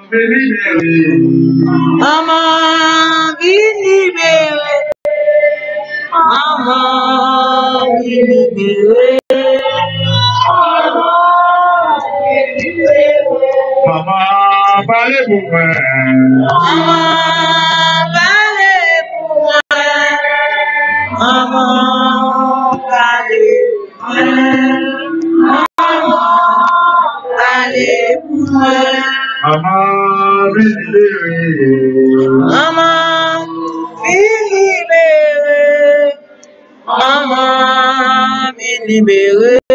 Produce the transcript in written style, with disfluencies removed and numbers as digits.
Maman, libéré. Maman, libéré. Maman, parlez pour moi. Maman, parlez pour moi. Maman, parlez pour moi. Maman, parlez pour moi. Maman, libéré. Maman, libéré. Maman, libéré.